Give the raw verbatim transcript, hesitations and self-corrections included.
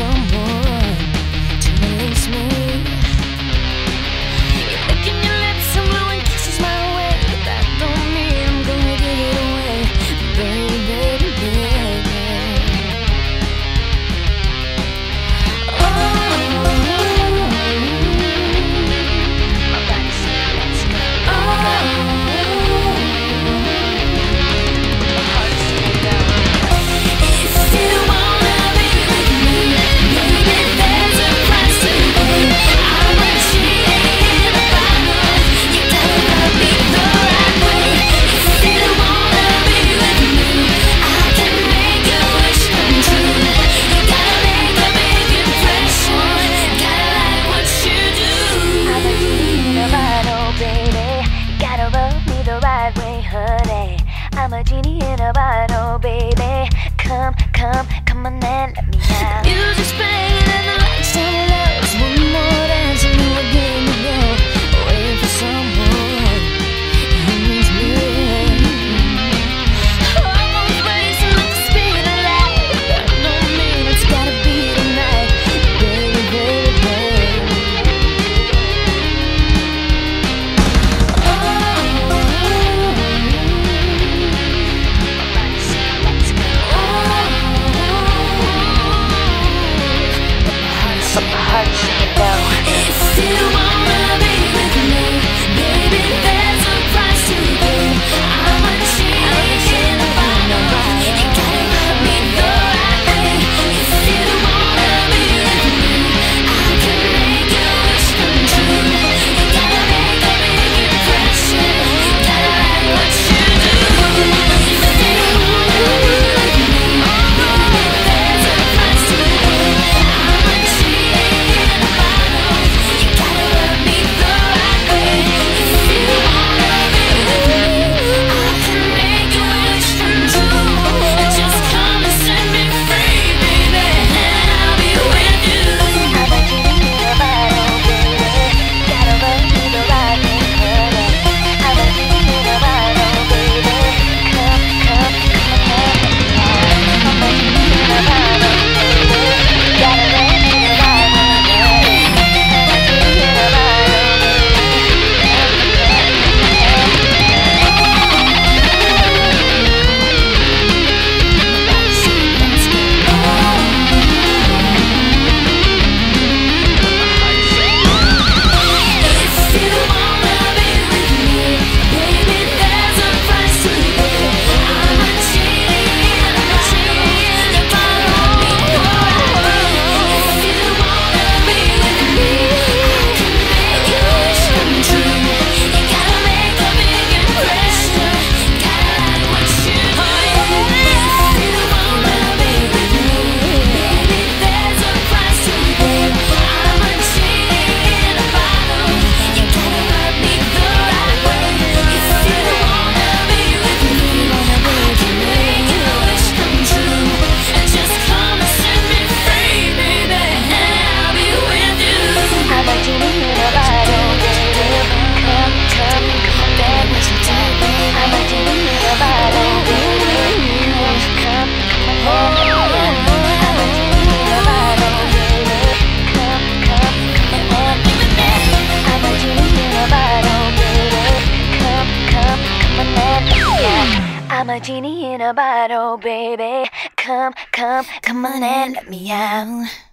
someone to release me. You're licking your lips and blowing kisses my way, but that don't mean I'm gonna give it away, baby, baby, baby. Oh, my body says let's go. Oh, my heart says go. If you wanna be with me, baby, there's a price to pay. I'm a genie in a bottle. You gotta love me the right way. If you wanna be with me, I can make your wish come true. You gotta make a big impression. Gotta like what you do. I'm a genie in a bottle, baby. Gotta rub me the right way, honey. I'm a genie in a bottle, baby. Come, come, come on and let me out. Music's playing and the lights turn low. Just one more dance and we're good to go. Waiting for someone who needs me. Almost racing like the speed of light. That don't mean it's gotta be tonight, baby, baby, baby. Oh, my body says let's go. Oh, but my heart says no. If you wanna be with me, baby, there's a price to pay. I'm a genie in a bottle. You gotta love me the right way. If you wanna be with me, I can make your wish come true. You gotta make a big impression. Gotta like what you do. If you wanna be with me, baby, there's a price to pay. I'm a genie in a bottle. You gotta love me the right way. If you wanna be with me, I can make your wish come true. Just come and set me free, baby, and I'll be with you. I'm a genie in a bottle, baby. Gotta love me the right way, honey. I'm a genie in a bottle, baby. Come, come, come and let me out. I'm a genie in a bottle, baby. Gotta love me the right way, honey. I'm a genie in a bottle, baby. Come, If you wanna be with me, baby, there's a price to pay. I'm a genie in a bottle. If you wanna be with me, I can make your wish come true. You gotta make a big impression. Gotta like what you do. If you wanna be with me, baby, there's a price to pay. I'm a genie in a bottle. You gotta love me the right way. If you wanna be with me, I can make your wish come true. And just come and set me free, baby, and I'll be with you. I'm a genie in a bottle, baby. Come, come, come back with you, baby. I'm a genie in a bottle, baby. Come, come, come and let me out. I'm a genie in a bottle, baby. Come, come, come and let me out. I'm a genie in a bottle, baby. Come, come, come and let me out. I'm a genie in a bottle, baby. Come, come, come on and let me out.